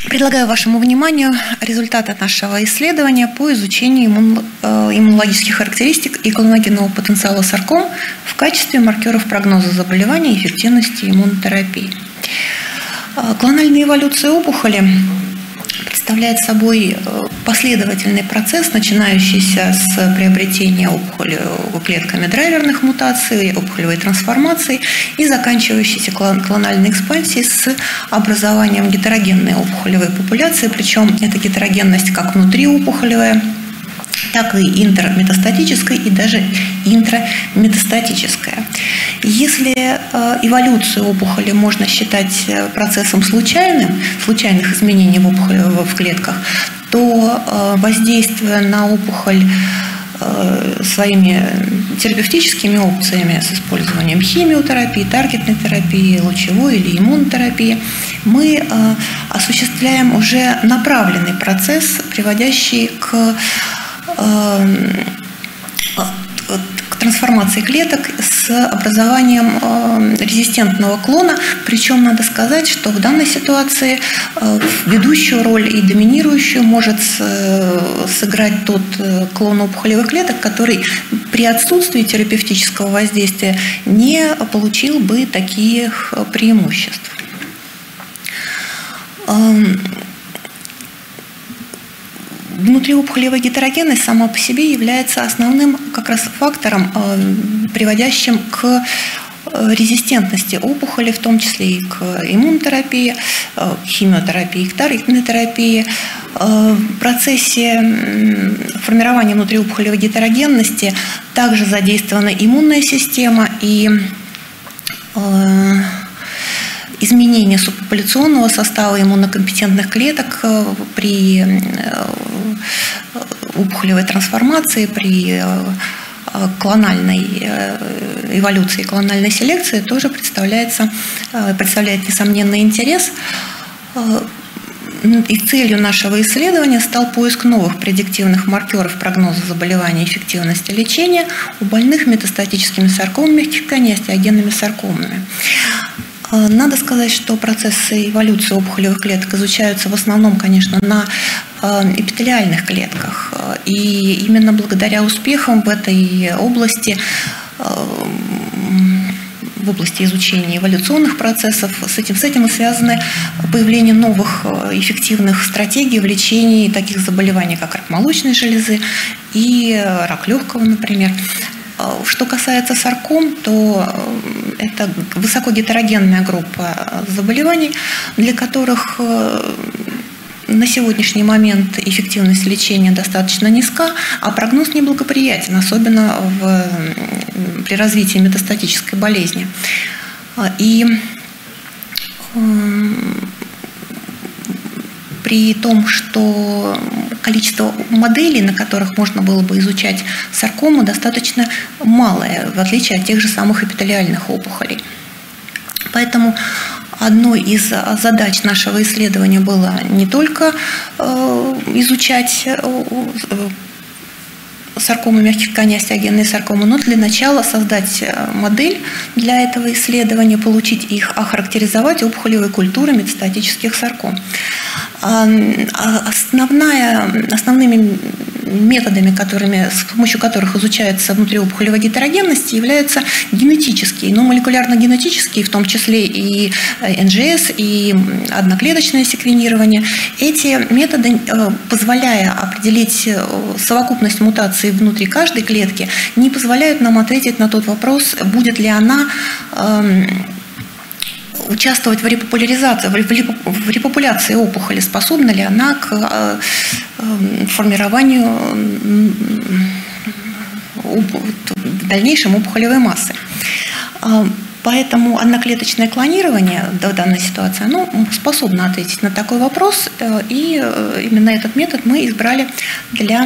Предлагаю вашему вниманию результаты нашего исследования по изучению иммунологических характеристик и клоногенного потенциала сарком в качестве маркеров прогноза заболеваний и эффективности иммунотерапии. Клональная эволюция опухоли представляет собой последовательный процесс, начинающийся с приобретения опухоли клетками драйверных мутаций, опухолевой трансформации и заканчивающийся клональной экспансией с образованием гетерогенной опухолевой популяции, причем эта гетерогенность как внутриопухолевая, так и интерметастатическая и даже интраметастатическая. Если эволюцию опухоли можно считать процессом случайных изменений в опухоли в клетках, то воздействуя на опухоль своими терапевтическими опциями с использованием химиотерапии, таргетной терапии, лучевой или иммунотерапии, мы осуществляем уже направленный процесс, приводящий к трансформации клеток с образованием резистентного клона. Причем надо сказать, что в данной ситуации ведущую роль и доминирующую может сыграть тот клон опухолевых клеток, который при отсутствии терапевтического воздействия не получил бы таких преимуществ. Внутриопухолевая гетерогенность сама по себе является основным как раз фактором, приводящим к резистентности опухоли, в том числе и к иммунотерапии, к химиотерапии, к таргетной терапии. В процессе формирования внутриопухолевой гетерогенности также задействована иммунная система и изменение субпопуляционного состава иммунокомпетентных клеток при опухолевой трансформации, при клональной эволюции, клональной селекции тоже представляет несомненный интерес. И целью нашего исследования стал поиск новых предиктивных маркеров прогноза заболевания и эффективности лечения у больных метастатическими саркомами мягких тканей и остеогенными саркомами. Надо сказать, что процессы эволюции опухолевых клеток изучаются в основном, конечно, на эпителиальных клетках. И именно благодаря успехам в этой области, в области изучения эволюционных процессов, с этим и связано появление новых эффективных стратегий в лечении таких заболеваний, как рак молочной железы и рак легкого, например. Что касается сарком, то это высокогетерогенная группа заболеваний, для которых на сегодняшний момент эффективность лечения достаточно низка, а прогноз неблагоприятен, особенно при развитии метастатической болезни. И при том, что количество моделей, на которых можно было бы изучать саркому, достаточно малое, в отличие от тех же самых эпителиальных опухолей. Поэтому одной из задач нашего исследования было не только изучать саркомы мягких тканей, остеогенные саркомы, но для начала создать модель для этого исследования, получить их, охарактеризовать опухолевые культуры метастатических сарком. Основными методами, с помощью которых изучается внутриопухолевая гетерогенность, являются генетические, молекулярно-генетические, в том числе и НЖС, и одноклеточное секвенирование. Эти методы, позволяя определить совокупность мутаций внутри каждой клетки, не позволяют нам ответить на тот вопрос, будет ли она участвовать в репопуляции опухоли, способна ли она к формированию дальнейшем опухолевой массы. Поэтому одноклеточное клонирование в данной ситуации способно ответить на такой вопрос, и именно этот метод мы избрали для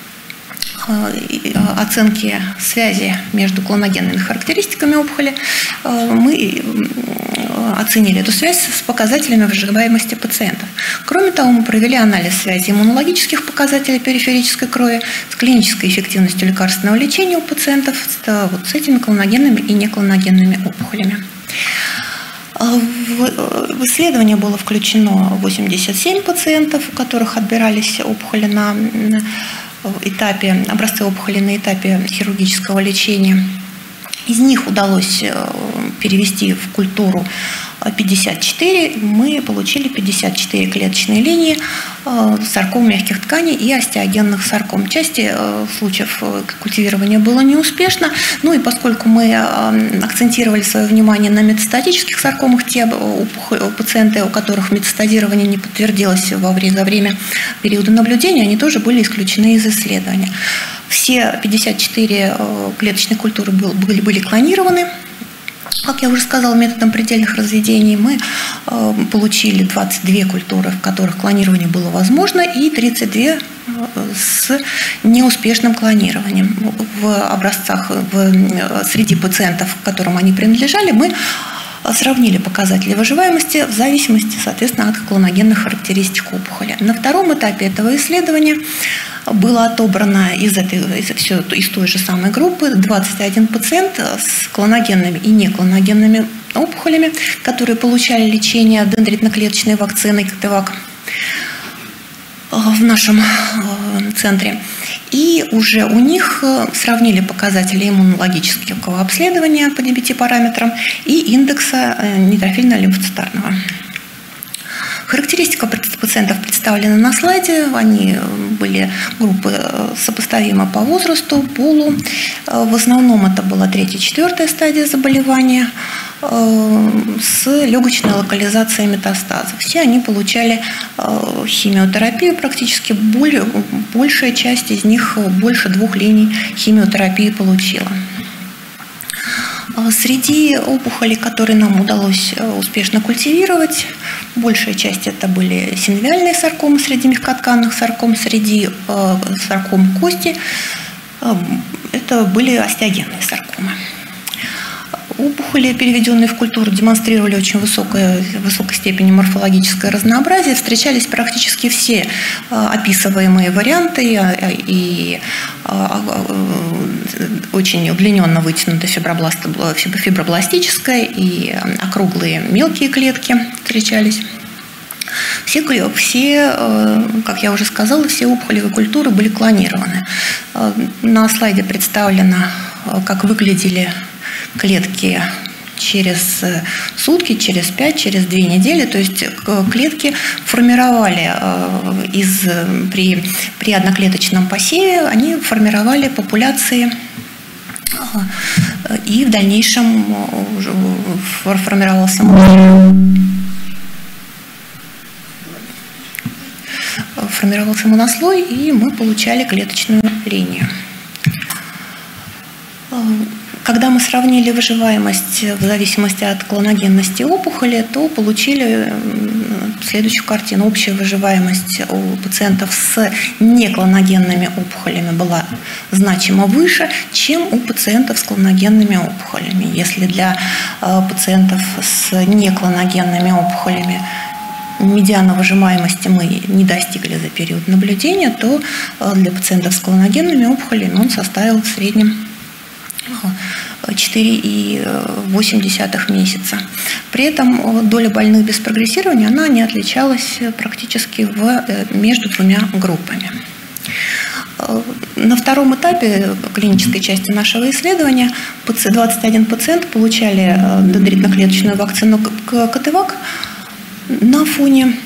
оценки связи между клоногенными характеристиками опухоли. Мы оценили эту связь с показателями выживаемости пациентов. Кроме того, мы провели анализ связи иммунологических показателей периферической крови с клинической эффективностью лекарственного лечения у пациентов с этими клоногенными и неклоногенными опухолями. В исследование было включено 87 пациентов, у которых отбирались опухоли на этапе, образцы опухоли на этапе хирургического лечения. Из них удалось перевести в культуру 54, мы получили 54 клеточные линии сарком мягких тканей и остеогенных сарком. В части случаев культивирования было неуспешно, ну и поскольку мы акцентировали свое внимание на метастатических саркомах, те пациенты, у которых метастазирование не подтвердилось за время периода наблюдения, они тоже были исключены из исследования. Все 54 клеточных культуры были клонированы. Как я уже сказала, методом предельных разведений мы получили 22 культуры, в которых клонирование было возможно, и 32 с неуспешным клонированием. В образцах среди пациентов, к которым они принадлежали, мы сравнили показатели выживаемости в зависимости, соответственно, от клоногенных характеристик опухоли. На втором этапе этого исследования было отобрано из той же самой группы 21 пациент с клоногенными и неклоногенными опухолями, которые получали лечение дендритно-клеточной вакциной КТВАК в нашем центре. И уже у них сравнили показатели иммунологического обследования по 9 параметрам и индекса нейтрофильно-лимфоцитарного. Характеристика пациентов представлена на слайде. Они были группы сопоставимы по возрасту, полу. В основном это была 3-4 стадия заболевания с легочной локализацией метастазов. Все они получали химиотерапию, практически большая часть из них, больше 2 линий химиотерапии получила. Среди опухолей, которые нам удалось успешно культивировать, большая часть это были синовиальные саркомы среди мягкотканных сарком, среди сарком кости это были остеогенные саркомы. Опухоли, переведенные в культуру, демонстрировали очень высокой степени морфологическое разнообразие. Встречались практически все описываемые варианты и очень удлиненно вытянутая фибробластическая и округлые мелкие клетки встречались. Все, как я уже сказала, все опухолевые культуры были клонированы. На слайде представлено, как выглядели клетки через сутки, через 5, через 2 недели. То есть клетки формировали при одноклеточном посеве, они формировали популяции, и в дальнейшем формировался монослой, и мы получали клеточную линию. Когда мы сравнили выживаемость в зависимости от клоногенности опухоли, то получили следующую картину. Общая выживаемость у пациентов с неклоногенными опухолями была значимо выше, чем у пациентов с клоногенными опухолями. Если для пациентов с неклоногенными опухолями медиана выживаемости мы не достигли за период наблюдения, то для пациентов с клоногенными опухолями он составил в среднем 4,8 месяца. При этом доля больных без прогрессирования она не отличалась практически между 2 группами. На втором этапе клинической части нашего исследования 21 пациент получали дендритно-клеточную вакцину КТВАК на фоне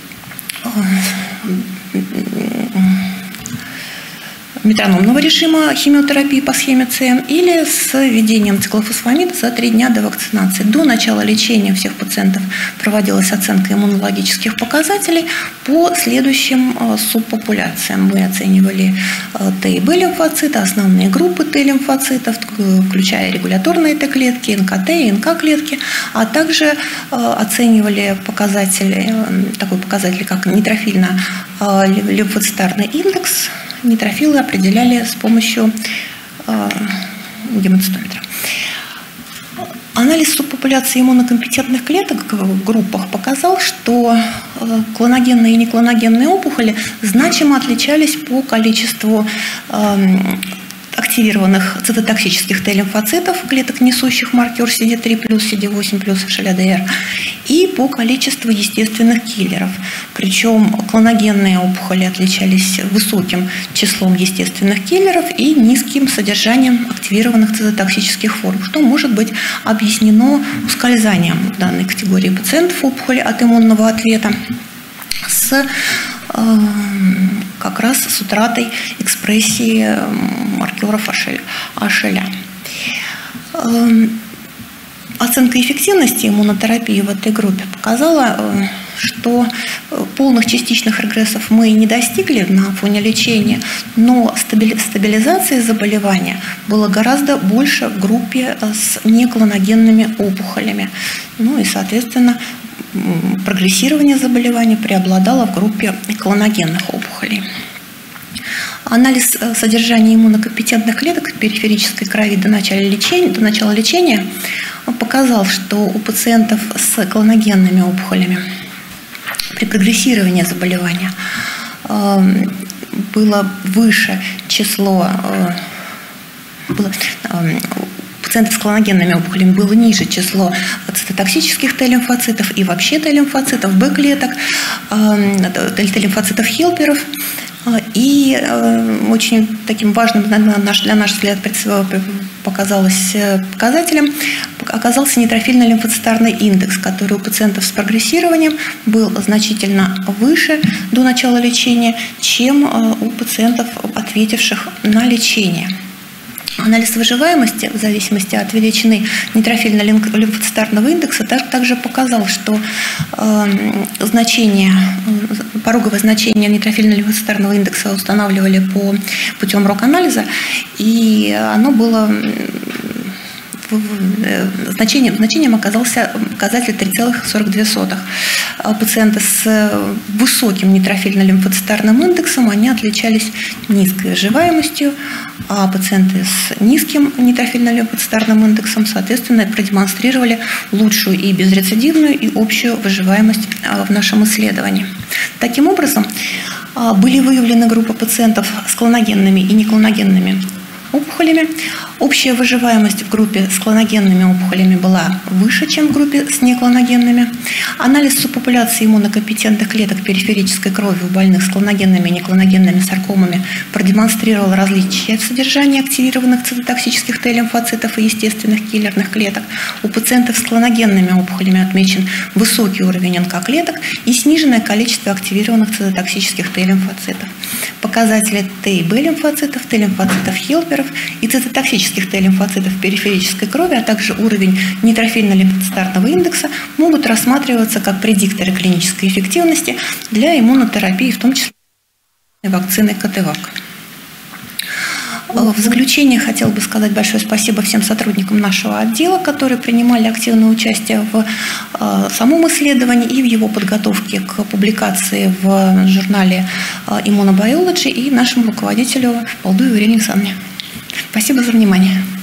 метрономного режима химиотерапии по схеме ЦМ или с введением циклофосфамида за 3 дня до вакцинации. До начала лечения всех пациентов проводилась оценка иммунологических показателей по следующим субпопуляциям. Мы оценивали Т и Б лимфоциты, основные группы Т лимфоцитов, включая регуляторные Т-клетки, НКТ и НК-клетки, а также оценивали такой показатель, как нейтрофильно-лимфоцитарный индекс. Нейтрофилы определяли с помощью гемоцитометра. Анализ субпопуляции иммунокомпетентных клеток в группах показал, что клоногенные и неклоногенные опухоли значимо отличались по количеству активированных цитотоксических Т-лимфоцитов, клеток, несущих маркер CD3+, CD8+, HLA-DR, и по количеству естественных киллеров. Причем клоногенные опухоли отличались высоким числом естественных киллеров и низким содержанием активированных цитотоксических форм, что может быть объяснено ускользанием в данной категории пациентов опухоли от иммунного ответа как раз с утратой экспрессии маркеров HLA. Оценка эффективности иммунотерапии в этой группе показала, что полных частичных регрессов мы не достигли на фоне лечения, но стабилизации заболевания было гораздо больше в группе с неклоногенными опухолями. Ну и, соответственно, прогрессирование заболевания преобладало в группе клоногенных опухолей. Анализ содержания иммунокомпетентных клеток в периферической крови до начала лечения показал, что у пациентов с клоногенными опухолями при прогрессировании заболевания было выше число пациентов с клоногенными опухолями было ниже число цитотоксических Т-лимфоцитов и вообще Т-лимфоцитов, Б-клеток, Т-лимфоцитов-хелперов. И очень таким важным для наш взгляд показателем оказался нейтрофильный лимфоцитарный индекс, который у пациентов с прогрессированием был значительно выше до начала лечения, чем у пациентов, ответивших на лечение. Анализ выживаемости в зависимости от величины нейтрофильно-лимфоцитарного индекса также показал, что пороговое значение нейтрофильно-лимфоцитарного индекса устанавливали путем РОК-анализа, и оно было значением оказался показатель 3,42. Пациенты с высоким нейтрофильно-лимфоцитарным индексом они отличались низкой выживаемостью, а пациенты с низким нейтрофильно-лимфоцитарным индексом, соответственно, продемонстрировали лучшую и безрецидивную, и общую выживаемость в нашем исследовании. Таким образом, были выявлены группы пациентов с клоногенными и неклоногенными опухолями. Общая выживаемость в группе с клоногенными опухолями была выше, чем в группе с неклоногенными. Анализ субпопуляции иммунокомпетентных клеток периферической крови у больных с клоногенными и неклоногенными саркомами продемонстрировал различия в содержании активированных цитотоксических Т-лимфоцитов и естественных киллерных клеток. У пациентов с клоногенными опухолями отмечен высокий уровень НК-клеток и сниженное количество активированных цитотоксических Т-лимфоцитов. Показатели Т и Б-лимфоцитов, Т-лимфоцитов-хелперов и цитотоксических Т-лимфоцитов периферической крови, а также уровень нейтрофильно-лимфоцитарного индекса могут рассматриваться как предикторы клинической эффективности для иммунотерапии, в том числе вакцины КТВАК. В заключение хотела бы сказать большое спасибо всем сотрудникам нашего отдела, которые принимали активное участие в самом исследовании и в его подготовке к публикации в журнале Immunobiology, и нашему руководителю Балдуеву Ирине Александровне. Спасибо за внимание.